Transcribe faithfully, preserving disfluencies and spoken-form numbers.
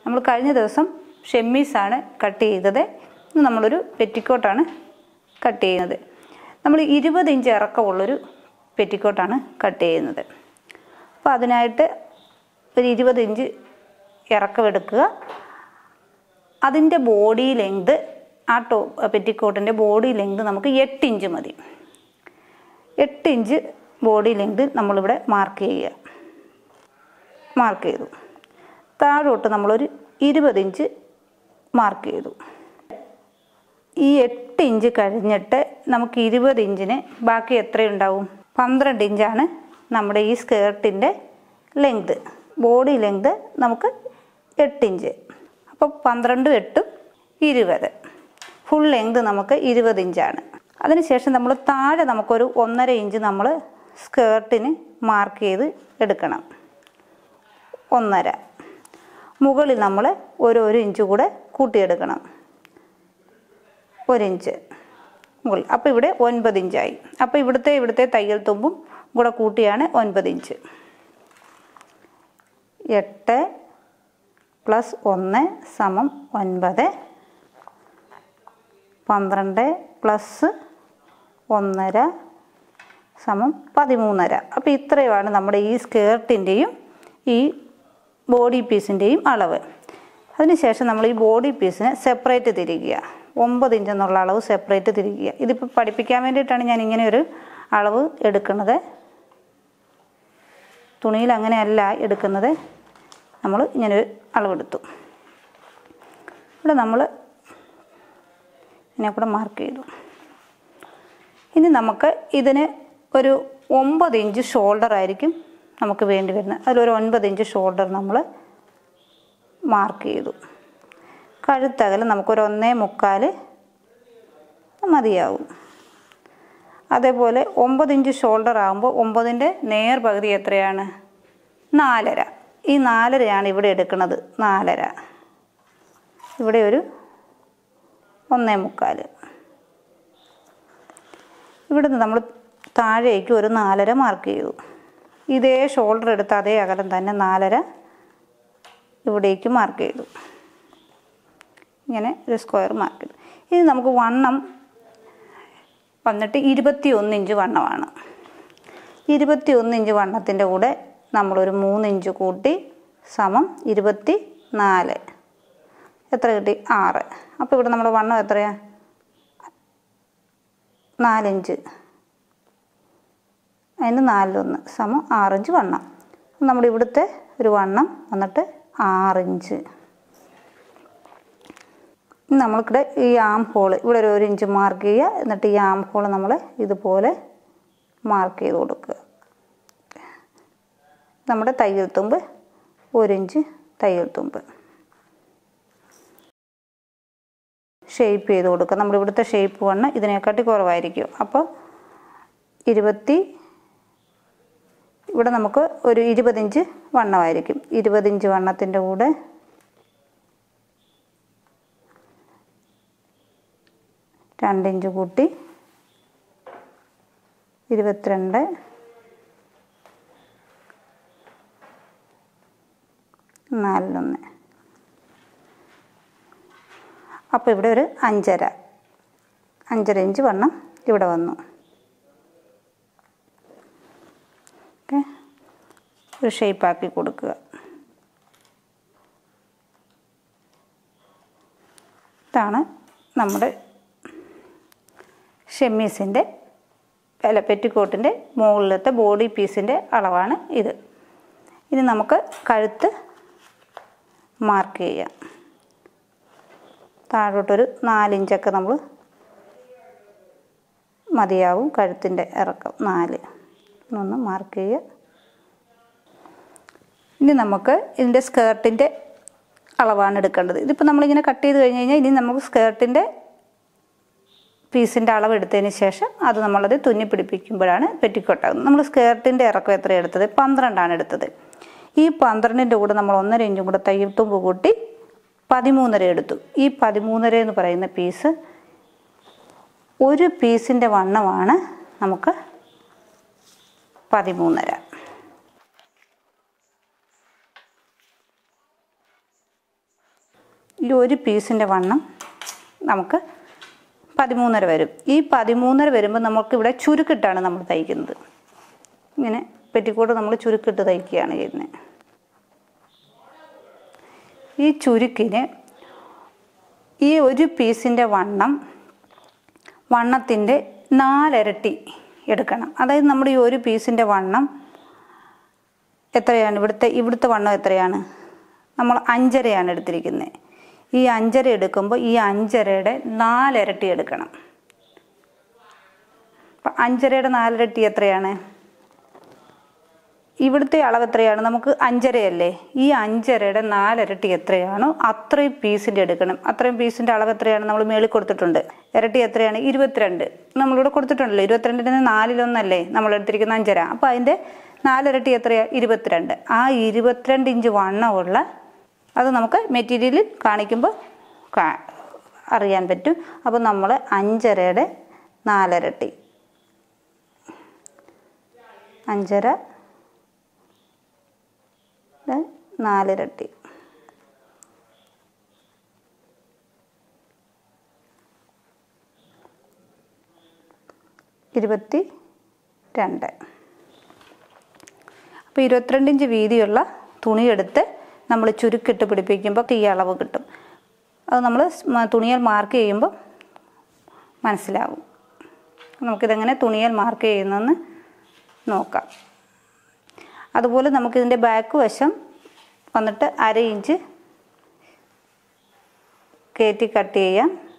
നമ്മൾ കഴിഞ്ഞ ദിവസം ഷെമ്മീസാണ് കട്ട് ചെയ്തത്. ഇന്ന് നമ്മളൊരു പെറ്റിക്കോട്ടാണ് കട്ട് ചെയ്യുന്നത്. നമ്മൾ ഇരുപത് ഇഞ്ച് ഇറക്കമുള്ളൊരു പെറ്റിക്കോട്ടാണ് കട്ട് ചെയ്യുന്നത്. അപ്പോൾ അതിനായിട്ട് ഒരു ഇരുപത് ഇഞ്ച് ഇറക്കമെടുക്കുക. അതിൻ്റെ ബോഡി ലെങ്ത്, ആ ടോ പെറ്റിക്കോട്ടിൻ്റെ ബോഡി ലെങ്ത് നമുക്ക് എട്ട് ഇഞ്ച് മതി. എട്ട് ഇഞ്ച് ബോഡി ലെങ്ത് നമ്മളിവിടെ മാർക്ക് ചെയ്യുക. മാർക്ക് ചെയ്തു. താഴോട്ട് നമ്മളൊരു ഇരുപത് ഇഞ്ച് മാർക്ക് ചെയ്തു. ഈ എട്ട് ഇഞ്ച് കഴിഞ്ഞിട്ട് നമുക്ക് ഇരുപത് ഇഞ്ചിന് ബാക്കി എത്രയുണ്ടാവും? പന്ത്രണ്ട് ഇഞ്ചാണ് നമ്മുടെ ഈ സ്കേർട്ടിൻ്റെ ലെങ്ത്. ബോഡി ലെങ്ത് നമുക്ക് എട്ട് ഇഞ്ച്. അപ്പോൾ പന്ത്രണ്ടും എട്ടും ഇരുപത്. ഫുൾ ലെങ്ത് നമുക്ക് ഇരുപത് ഇഞ്ചാണ്. അതിനുശേഷം നമ്മൾ താഴെ നമുക്കൊരു ഒന്നര ഇഞ്ച് നമ്മൾ സ്കേർട്ടിന് മാർക്ക് ചെയ്ത് എടുക്കണം. ഒന്നര. മുകളിൽ നമ്മൾ ഒരു ഒരു ഇഞ്ച് കൂടെ കൂട്ടിയെടുക്കണം. ഒരിഞ്ച് മുകളിൽ. അപ്പോൾ ഇവിടെ ഒൻപത് ഇഞ്ചായി. അപ്പോൾ ഇവിടുത്തെ ഇവിടുത്തെ തയ്യൽ തുമ്പും കൂടെ കൂട്ടിയാണ് ഒൻപത് ഇഞ്ച്. എട്ട് പ്ലസ് ഒന്ന് സമം ഒൻപത്. പന്ത്രണ്ട് പ്ലസ് ഒന്നര സമം പതിമൂന്നര. അപ്പോൾ ഇത്രയുമാണ് നമ്മുടെ ഈ സ്കേർട്ടിൻ്റെയും ഈ ബോഡി പീസിൻ്റെയും അളവ്. അതിനുശേഷം നമ്മൾ ഈ ബോഡി പീസിനെ സെപ്പറേറ്റ് തിരിക്കുക. ഒമ്പത് ഇഞ്ച് എന്നുള്ള അളവ് സെപ്പറേറ്റ് തിരിക്കുക. ഇതിപ്പോൾ പഠിപ്പിക്കാൻ വേണ്ടിയിട്ടാണ് ഞാൻ ഇങ്ങനെ ഒരു അളവ് എടുക്കുന്നത്. തുണിയിൽ അങ്ങനെയല്ല എടുക്കുന്നത്. നമ്മൾ ഇങ്ങനൊരു അളവെടുത്തു. ഇവിടെ നമ്മൾ ഇതിനെ കൂടെ മാർക്ക് ചെയ്തു. ഇനി നമുക്ക് ഇതിന് ഒരു ഒമ്പത് ഇഞ്ച് ഷോൾഡർ ആയിരിക്കും നമുക്ക് വേണ്ടി വരുന്നത്. അതിലൊരു ഒൻപത് ഇഞ്ച് ഷോൾഡർ നമ്മൾ മാർക്ക് ചെയ്തു. കഴുത്തകലം നമുക്കൊരു ഒന്നേ മുക്കാൽ മതിയാവും. അതേപോലെ ഒമ്പത് ഇഞ്ച് ഷോൾഡർ ആകുമ്പോൾ ഒമ്പതിൻ്റെ നേർ പകുതി എത്രയാണ്? നാലര. ഈ നാലരയാണ് ഇവിടെ എടുക്കുന്നത്. നാലര. ഇവിടെ ഒരു ഒന്നേ മുക്കാൽ. ഇവിടുന്ന് നമ്മൾ താഴേക്ക് ഒരു നാലര മാർക്ക് ചെയ്തു. ഇതേ ഷോൾഡർ എടുത്ത അതേ അകലം തന്നെ നാലര ഇവിടേക്ക് മാർക്ക് ചെയ്തു. ഇങ്ങനെ ഒരു സ്ക്വയർ മാർക്ക് ചെയ്തു. ഇനി നമുക്ക് വണ്ണം വന്നിട്ട് ഇരുപത്തി ഒന്ന് ഇഞ്ച് വണ്ണമാണ്. ഇരുപത്തി ഒന്ന് ഇഞ്ച് വണ്ണത്തിൻ്റെ കൂടെ നമ്മളൊരു മൂന്ന് ഇഞ്ച് കൂട്ടി സമം ഇരുപത്തി നാല്. എത്ര കിട്ടി? ആറ്. അപ്പോൾ ഇവിടെ നമ്മുടെ വണ്ണം എത്രയാണ്? നാലിഞ്ച്. അതിന് നാലിലൊന്ന് സമം ആറിഞ്ച് വണ്ണം. നമ്മുടെ ഇവിടുത്തെ ഒരു വണ്ണം വന്നിട്ട് ആറിഞ്ച്. നമ്മൾക്കിടെ ഈ ആം ഹോൾ ഇവിടെ ഒരു ഒരു ഇഞ്ച് മാർക്ക് ചെയ്യുക. എന്നിട്ട് ഈ ആം ഹോൾ നമ്മൾ ഇതുപോലെ മാർക്ക് ചെയ്ത് കൊടുക്കുക. നമ്മുടെ തയ്യൽ തുമ്പ് ഒരിഞ്ച് തയ്യൽ തുമ്പ് ഷേപ്പ് ചെയ്ത് കൊടുക്കുക. നമ്മുടെ ഇവിടുത്തെ ഷേപ്പ് വണ്ണം ഇതിനെക്കാട്ടി കുറവായിരിക്കും. അപ്പോൾ ഇരുപത്തി ഇവിടെ നമുക്ക് ഒരു ഇരുപതിഞ്ച് വണ്ണമായിരിക്കും. ഇരുപതിഞ്ച് വണ്ണത്തിൻ്റെ കൂടെ രണ്ടിഞ്ച് കൂട്ടി ഇരുപത്തിരണ്ട്. നാലിലൊന്ന്. അപ്പോൾ ഇവിടെ ഒരു അഞ്ചര അഞ്ചര ഇഞ്ച് വണ്ണം ഇവിടെ വന്നു. ഓക്കെ. ഒരു ഷേപ്പാക്കി കൊടുക്കുക. ഇതാണ് നമ്മുടെ ഷെമ്മീസിൻ്റെ അല്ല പെറ്റിക്കോട്ടിൻ്റെ മുകളിലത്തെ ബോഡി പീസിൻ്റെ അളവാണ് ഇത്. ഇനി നമുക്ക് കഴുത്ത് മാർക്ക് ചെയ്യാം. താഴോട്ടൊരു നാലിഞ്ചൊക്കെ നമ്മൾ മതിയാവും. കഴുത്തിൻ്റെ ഇറക്കം നാല്. ഒന്ന് മാർക്ക് ചെയ്യുക. ഇനി നമുക്ക് ഇതിൻ്റെ സ്കേർട്ടിൻ്റെ അളവാണ് എടുക്കേണ്ടത്. ഇതിപ്പോൾ നമ്മളിങ്ങനെ കട്ട് ചെയ്ത് കഴിഞ്ഞ് കഴിഞ്ഞാൽ ഇനി നമുക്ക് സ്കേർട്ടിൻ്റെ പീസിൻ്റെ അളവ് എടുത്തതിന് ശേഷം അത് നമ്മളത് തുന്നി പിടിപ്പിക്കുമ്പോഴാണ് പെറ്റിക്കോട്ടാകുന്നത്. നമ്മൾ സ്കേർട്ടിൻ്റെ ഇറക്കം എത്ര എടുത്തത്? പന്ത്രണ്ടാണ് എടുത്തത്. ഈ പന്ത്രണ്ടിൻ്റെ കൂടെ നമ്മൾ ഒന്നര ഇഞ്ചും കൂടെ തയ്യൽ തുമ്പ് കൂട്ടി പതിമൂന്നര എടുത്തു. ഈ പതിമൂന്നര എന്ന് പറയുന്ന പീസ് ഒരു പീസിൻ്റെ വണ്ണമാണ് നമുക്ക് പതിമൂന്നര. ഈ ഒരു പീസിൻ്റെ വണ്ണം നമുക്ക് പതിമൂന്നര വരും. ഈ പതിമൂന്നര വരുമ്പോൾ നമുക്കിവിടെ ചുരുക്കിട്ടാണ് നമ്മൾ തയ്ക്കുന്നത്. ഇങ്ങനെ പെറ്റിക്കോട്ട് നമ്മൾ ചുരുക്കിട്ട് തയ്ക്കുകയാണ് ചെയ്യുന്നത്. ഈ ചുരുക്കിന് ഈ ഒരു പീസിൻ്റെ വണ്ണം വണ്ണത്തിൻ്റെ നാലിരട്ടി എടുക്കണം. അതായത് നമ്മുടെ ഈ ഒരു പീസിൻ്റെ വണ്ണം എത്രയാണ്? ഇവിടുത്തെ ഇവിടുത്തെ വണ്ണം എത്രയാണ്? നമ്മൾ അഞ്ചരയാണ് എടുത്തിരിക്കുന്നത്. ഈ അഞ്ചര എടുക്കുമ്പോൾ ഈ അഞ്ചരയുടെ നാലിരട്ടി എടുക്കണം. അപ്പം അഞ്ചരയുടെ നാലിരട്ടി എത്രയാണ്? ഇവിടുത്തെ അളവ് എത്രയാണ്? നമുക്ക് അഞ്ചരയല്ലേ? ഈ അഞ്ചരയുടെ നാലിരട്ടി എത്രയാണോ അത്രയും പീസിൻ്റെ എടുക്കണം. അത്രയും പീസിൻ്റെ അളവ് എത്രയാണ്? നമ്മൾ മേളിൽ കൊടുത്തിട്ടുണ്ട്. ഇരട്ടി എത്രയാണ്? ഇരുപത്തിരണ്ട്. നമ്മളിവിടെ കൊടുത്തിട്ടുണ്ടല്ലോ. ഇരുപത്തിരണ്ടിന് നാലിലൊന്നല്ലേ നമ്മൾ എടുത്തിരിക്കുന്ന അഞ്ചര. അപ്പോൾ അതിൻ്റെ നാലിരട്ടി എത്രയാണ്? ഇരുപത്തിരണ്ട്. ആ ഇരുപത്തിരണ്ട് ഇഞ്ച് വണ്ണമുള്ള അത് നമുക്ക് മെറ്റീരിയലിൽ കാണിക്കുമ്പോൾ കാ അറിയാൻ പറ്റും. അപ്പോൾ നമ്മൾ അഞ്ചരയുടെ നാലിരട്ടി, അഞ്ചര നാലിരട്ടി ഇരുപത്തി രണ്ട്. അപ്പോൾ ഇരുപത്തിരണ്ട് ഇഞ്ച് വീതിയുള്ള തുണിയെടുത്ത് നമ്മൾ ചുരുക്കിട്ട് പിടിപ്പിക്കുമ്പോൾ ഈ അളവ് കിട്ടും. അത് നമ്മൾ തുണിയിൽ മാർക്ക് ചെയ്യുമ്പോൾ മനസ്സിലാവും. നമുക്കിതെങ്ങനെ തുണിയിൽ മാർക്ക് ചെയ്യുന്നതെന്ന് നോക്കാം. അതുപോലെ നമുക്കിതിൻ്റെ ബാക്ക് വശം വന്നിട്ട് അര ഇഞ്ച് കയറ്റി കട്ട് ചെയ്യാം.